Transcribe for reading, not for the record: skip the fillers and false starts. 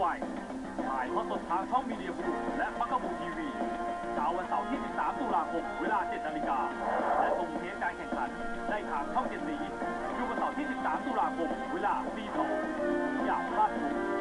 วัยถ่ายทอดสดทางช่องมีเดียบูและมักกะบูทีวีเช้าวันเสาร์ที่ 13 ตุลาคมเวลา 7 นาฬิกาและชมเทปการแข่งขันได้ทางช่อง7 สีทุกวันเสาร์ที่ 13 ตุลาคมเวลาตี 2อย่าพลาดชม